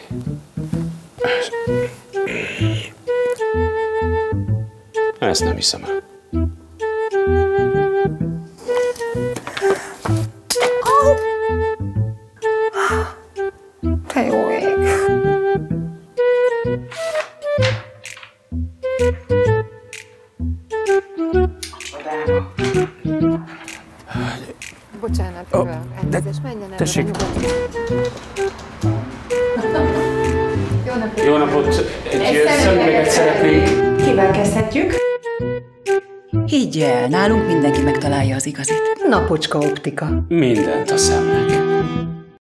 Ezt nem hiszem el. Te jó ég. Bocsánat, elnézést, menjen el. Tessék. Jó napot! Jó napot! Egy szemüveget szeretnénk. Kivel kezdhetjük? Higgy el, nálunk mindenki megtalálja az igazit. Napocska optika. Mindent a szemnek.